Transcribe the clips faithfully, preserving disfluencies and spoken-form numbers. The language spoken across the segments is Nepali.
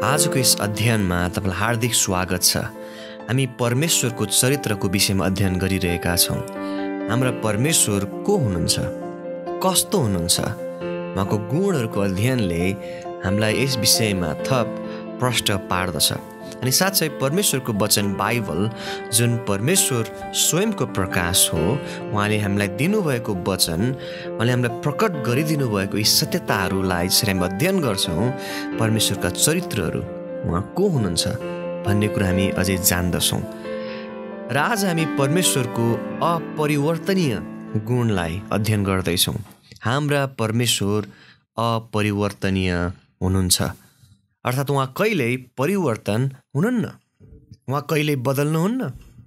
आजको यस अध्ययनमा तपाईँलाई हार्दिक स्वागत छ। हामी परमेश्वरको चरित्रको विषयमा अध्ययन गरिरहेका छौँ। हाम्रा परमेश्वर को हुनुहुन्छ, कस्तो हुनुहुन्छ, उहाँको गुणहरूको अध्ययनले हामीलाई यस विषयमा थप प्रश्न पार्दछ। अनि साथै परमेश्वरको वचन बाइबल जुन परमेश्वर स्वयंको प्रकाश हो, उहाँले हामीलाई दिनुभएको वचन, उहाँले हामीलाई प्रकट गरिदिनु भएको यी सत्यताहरूलाई यसरी हामी अध्ययन गर्छौँ। परमेश्वरका चरित्रहरू, उहाँ को हुनुहुन्छ भन्ने कुरा हामी अझै जान्दछौँ। र आज हामी परमेश्वरको अपरिवर्तनीय गुणलाई अध्ययन गर्दैछौँ। हाम्रा परमेश्वर अपरिवर्तनीय हुनुहुन्छ, अर्थात् उहाँ कहिल्यै परिवर्तन हुनुहुन्न, उहाँ कहिल्यै बदल्नुहुन्न।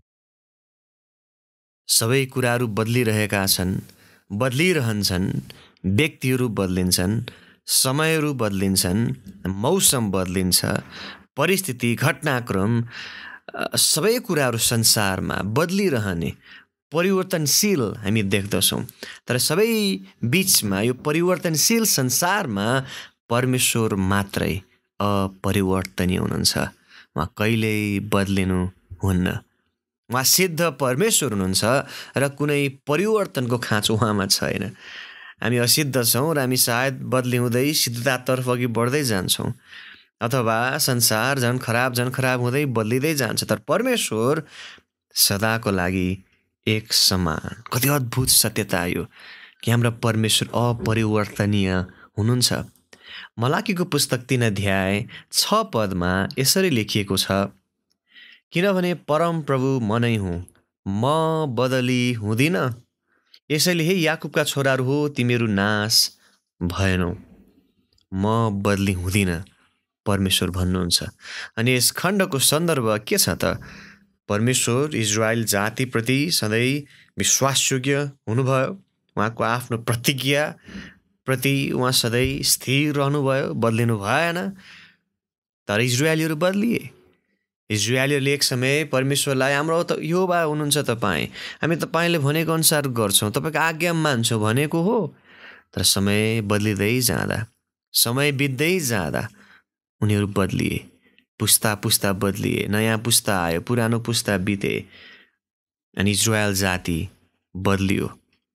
सबै कुराहरू बदलिरहेका छन्, बदलिरहन्छन्। व्यक्तिहरू बदलिन्छन्, समयहरू बदलिन्छन्, मौसम बदलिन्छ, परिस्थिति, घटनाक्रम, सबै कुराहरू संसारमा बदलिरहने, परिवर्तनशील हामी देख्दछौँ। तर सबै बिचमा यो परिवर्तनशील संसारमा परमेश्वर मात्रै अपरिवर्तनीय हुनुहुन्छ। उहाँ कहिल्यै बदलिनुहुन्न। उहाँ सिद्ध परमेश्वर हुनुहुन्छ र कुनै परिवर्तनको खाँचो उहाँमा छैन। हामी असिद्ध छौँ र हामी सायद बदली हुँदै सिद्धतातर्फ अघि बढ्दै जान्छौँ, अथवा संसार झन् खराब झन् खराब हुँदै बदलिँदै जान्छ। तर परमेश्वर सदाको लागि एक समान। कति अद्भुत सत्यता यो कि हाम्रा परमेश्वर अपरिवर्तनीय हुनुहुन्छ। मलाकीको पुस्तक तीन अध्याय छ पदमा यसरी लेखिएको छ, किनभने परम प्रभु म नै हुँ, म बदली हुँदिनँ। यसैले हे याकुबका छोराहरू हो, तिमीहरू नाश भएनौ, म बदली हुँदिनँ, परमेश्वर भन्नुहुन्छ। अनि यस खण्डको सन्दर्भ के छ त? परमेश्वर इजरायल जातिप्रति सधैँ विश्वासयोग्य हुनुभयो। उहाँको आफ्नो प्रतिज्ञा प्रति उहाँ सधैँ स्थिर रहनुभयो, बदलिनु भएन। तर इजरायलीहरू बदलिए। इजरायलीहरूले एक समय परमेश्वरलाई हाम्रो त यहोवा हुनुहुन्छ तपाईँ, हामी तपाईँले भनेको अनुसार गर्छौँ, तपाईँको आज्ञा मान्छौँ भनेको हो। तर समय बदलिँदै जाँदा, समय बित्दै जाँदा उनीहरू बदलिए। पुस्ता पुस्ता बदलिए, नयाँ पुस्ता आयो, पुरानो पुस्ता बिते, अनि इजरायल जाति बदलियो।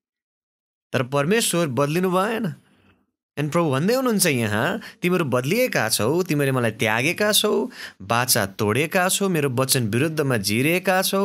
तर परमेश्वर बदलिनु भएन। अनि प्रभु भन्दै हुनुहुन्छ यहाँ, तिमीहरू बदलिएका छौ, तिमीहरूले मलाई त्यागेका छौ, बाचा तोडेका छौ, मेरो वचन विरुद्धमा जिरेका छौ,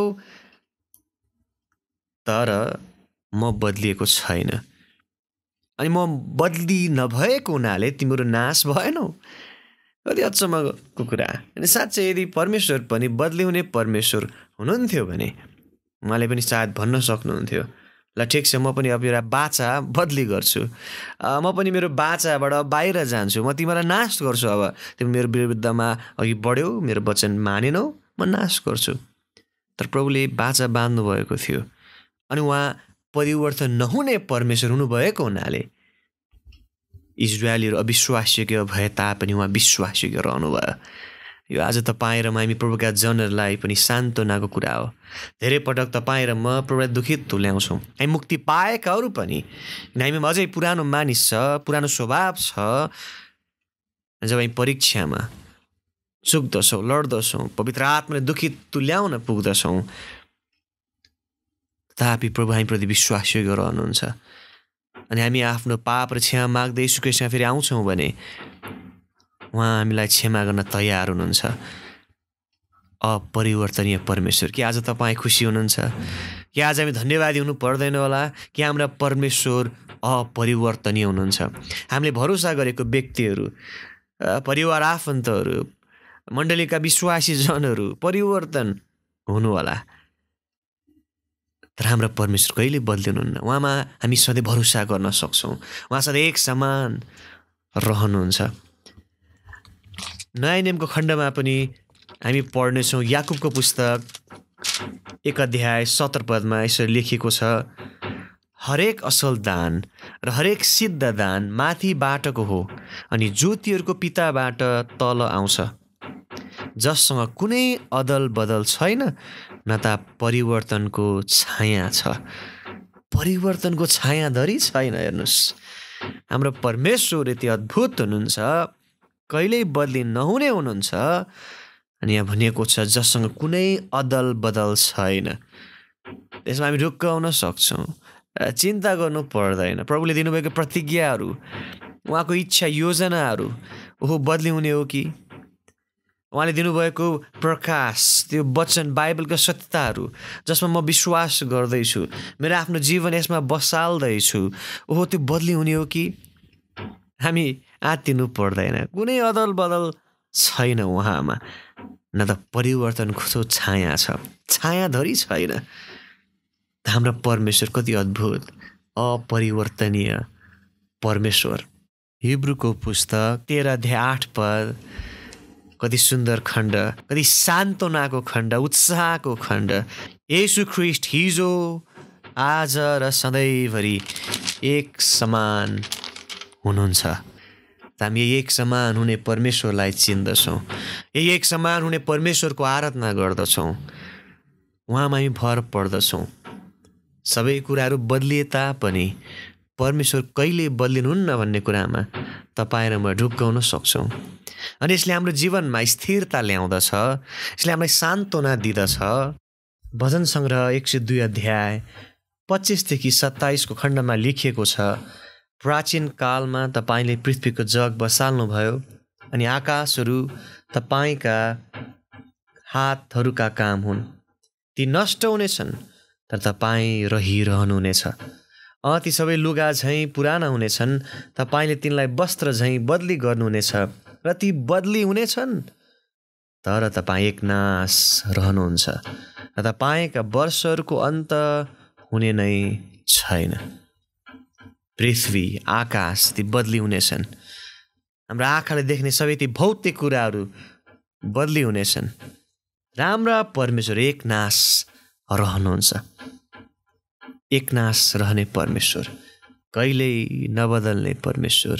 तर म बदलिएको छैन। अनि म बदली नभएको हुनाले तिमीहरू नाश भएनौ। कति अचम्मको कुरा। अनि साँच्चै यदि परमेश्वर पनि बदली हुने परमेश्वर हुनुहुन्थ्यो भने उहाँले पनि सायद भन्न सक्नुहुन्थ्यो, ल ठिक छ, म पनि अब एउटा बाचा बदली गर्छु, म पनि मेरो बाचाबाट बाहिर जान्छु, म तिमीलाई नाश गर्छु। अब तिमी मेरो विरुद्धमा अघि बढ्यौ, मेरो वचन मानेनौ, म नाश गर्छु। तर प्रभुले बाचा बाँध्नु भएको थियो। अनि उहाँ परिवर्तन नहुने परमेश्वर हुनुभएको हुनाले इजरायलीहरू अविश्वासयोग्य भए तापनि उहाँ विश्वासयोग्य रहनुभयो। यो आज तपाईँ र म, हामी प्रभुका जनहरूलाई पनि सान्त्वनाको कुरा हो। धेरै पटक तपाईँ र म प्रभुलाई दुखित तुल्याउँछौँ। हामी मुक्ति पाएकाहरू पनि, हामीमा अझै पुरानो मानिस छ, पुरानो स्वभाव छ। जब हामी परीक्षामा चुक्दछौँ, लड्दछौँ, पवित्र आत्माले दुखित तुल्याउन पुग्दछौँ, तथापि प्रभु हामीप्रति विश्वासयोग्य रहनुहुन्छ। अनि हामी आफ्नो पाप र क्षमा माग्दै यीशु ख्रीष्टमा फेरि आउँछौँ भने उहाँ हामीलाई क्षमा गर्न तयार हुनुहुन्छ। अपरिवर्तनीय परमेश्वर। कि आज तपाईँ खुसी हुनुहुन्छ? कि आज हामी धन्यवादी हुनु पर्दैन होला कि हाम्रा परमेश्वर अपरिवर्तनीय हुनुहुन्छ? हामीले भरोसा गरेको व्यक्तिहरू, परिवार आफन्तहरू, मण्डलीका विश्वासी जनहरू परिवर्तन हुनु होला, तर हाम्रा परमेश्वर कहिले बदलिनुहुन्न। उहाँमा हामी सधैँ भरोसा गर्न सक्छौँ। उहाँ सधैँ एक समान रहनुहुन्छ। नयाँ नियमको खण्डमा पनि हामी पढ्नेछौँ याकुबको पुस्तक एक अध्याय सत्र पदमा यसरी लेखिएको छ, हरेक असल दान र हरेक सिद्ध दान माथिबाटको हो अनि ज्योतिहरूको पिताबाट तल आउँछ, जससँग कुनै अदल बदल छैन, न त परिवर्तनको छाया छ। परिवर्तनको छाया धरि छैन। हेर्नुहोस्, हाम्रो परमेश्वर यति अद्भुत हुनुहुन्छ कहिल्यै बदली नहुने हुनुहुन्छ। अनि यहाँ भनिएको छ जससँग कुनै अदल बदल छैन, त्यसमा हामी ढुक्क हुन सक्छौँ, चिन्ता गर्नु पर्दैन। प्रभुले दिनुभएको प्रतिज्ञाहरू, उहाँको इच्छा योजनाहरू ओहो बदली हुने हो कि? उहाँले दिनुभएको प्रकाश, त्यो वचन बाइबलका सत्यताहरू जसमा म विश्वास गर्दैछु, मेरो आफ्नो जीवन यसमा बसाल्दैछु, ओहो त्यो बदली हुने हो कि? हामी आत्तिनु पर्दैन। कुनै अदल बदल छैन उहाँमा, न त परिवर्तनको त्यो छाया छ, छायाधरी छैन। हाम्रो परमेश्वर कति अद्भुत, अपरिवर्तनीय परमेश्वर। हिब्रूको पुस्तक तेह्र अध्याय आठ पद, कति सुन्दर खण्ड, कति सान्त्वनाको खण्ड, उत्साहको खण्ड। येशू ख्रीष्ट हिजो आज र सधैँभरि एक समान हुनुहुन्छ। त हामी एक समान हुने परमेश्वरलाई चिन्दछौँ, यही एक समान हुने परमेश्वरको आराधना गर्दछौँ, उहाँमा हामी भर पर्दछौँ। सबै कुराहरू बदलिए तापनि परमेश्वर कहिले बदलिनुहुन्न भन्ने कुरामा तपाईँ र म ढुक्क हुन सक्छौँ। अनि यसले हाम्रो जीवनमा स्थिरता ल्याउँदछ, यसले हामीलाई सान्त्वना दिँदछ। भजन सङ्ग्रह एक सय दुई अध्याय पच्चिसदेखि सत्ताइसको खण्डमा लेखिएको छ, प्राचीन कालमा तपाईँले पृथ्वीको जग बसाल्नुभयो अनि आकाशहरू तपाईँका हातहरूका काम हुन्। ती नष्ट हुनेछन् तर तपाईँ रहिरहनुहुनेछ। अँ ती सबै लुगा झैँ पुराना हुनेछन्, तपाईँले तिनलाई वस्त्र झैँ बदली गर्नुहुनेछ र ती बदली हुनेछन् तर तपाईँ एकनाश रहनुहुन्छ र तपाईँका वर्षहरूको अन्त हुने नै छैन। पृथ्वी आकाश ती बदली हुनेछन्, हाम्रो आँखाले देख्ने सबै ती भौतिक कुराहरू बदली हुनेछन्। राम्रा परमेश्वर एकनाश रहनुहुन्छ, एकनाश रहने परमेश्वर, कहिल्यै नबदल्ने परमेश्वर,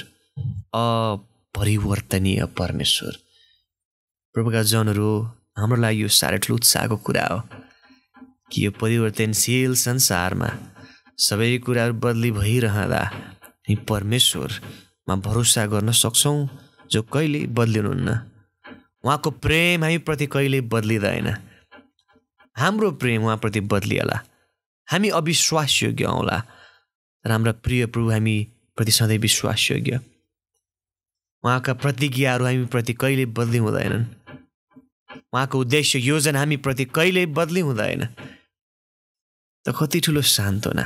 अपरिवर्तनीय परमेश्वर। प्रभुका जनहरू, हाम्रो लागि यो साह्रै ठुलो उत्साहको कुरा हो कि यो परिवर्तनशील संसारमा सबै कुराहरू बदली भइरहँदा हामी परमेश्वरमा भरोसा गर्न सक्छौँ जो कहिल्यै बदलिनुहुन्न। उहाँको प्रेम हामीप्रति कहिल्यै बदलिँदैन, हाम्रो प्रेम उहाँप्रति बदलिएला, हामी अविश्वासयोग्य हौँला तर हाम्रा प्रिय प्रभु हामीप्रति सधैँ विश्वासयोग्य। उहाँका प्रतिज्ञाहरू हामीप्रति कहिल्यै बदली हुँदैनन्, उहाँको उद्देश्य योजना हामीप्रति कहिल्यै बदली हुँदैन। त कति ठुलो सान्त्वना,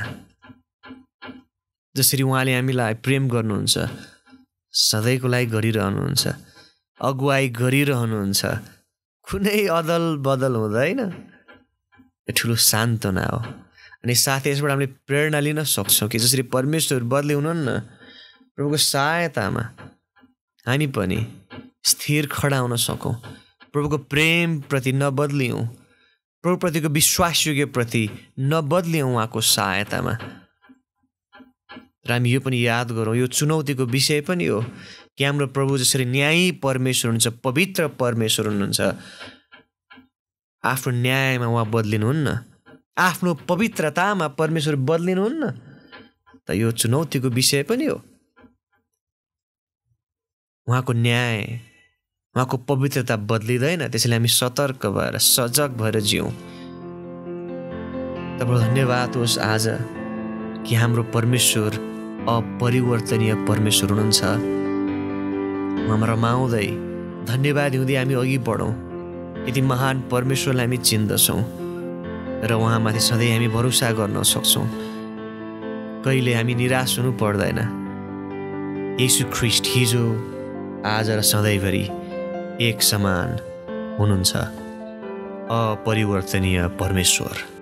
जसरी उहाँले हामीलाई प्रेम गर्नुहुन्छ, सधैँको लागि गरिरहनुहुन्छ, अगुवाई गरिरहनुहुन्छ, कुनै अदल बदल हुँदैन। यो ठुलो सान्त्वना हो। अनि साथै यसबाट हामीले प्रेरणा लिन सक्छौँ कि जसरी परमेश्वर बदली हुनुहुन्न, प्रभुको सहायतामा हामी पनि स्थिर खडा हुन सकौँ, प्रभुको प्रेमप्रति नबदलियौँ, प्रभुप्रतिको विश्वासयोग्यप्रति नबदलियौँ उहाँको सहायतामा। र हामी यो पनि याद गरौँ, यो चुनौतीको विषय पनि हो कि हाम्रो प्रभु जसरी न्यायी परमेश्वर हुनुहुन्छ, पवित्र परमेश्वर हुनुहुन्छ, आफ्नो न्यायमा उहाँ बदलिनुहुन्न, आफ्नो पवित्रतामा परमेश्वर बदलिनुहुन्न। त यो चुनौतीको विषय पनि हो। उहाँको न्याय, उहाँको पवित्रता बदलिँदैन, त्यसैले हामी सतर्क भएर सजग भएर जिउँ। तपाईँ धन्यवाद होस् आज कि हाम्रो परमेश्वर अपरिवर्तनीय परमेश्वर हुनुहुन्छ। उहाँमा रमाउँदै धन्यवाद दिँदै हामी अघि बढौँ। यति महान परमेश्वरलाई हामी चिन्दछौँ र उहाँमाथि सधैँ हामी भरोसा गर्न सक्छौँ। कहिले हामी निराश हुनु पर्दैन। येशू ख्रीष्ट हिजो आज र सधैँभरि एक समान हुनुहुन्छ, अपरिवर्तनीय परमेश्वर।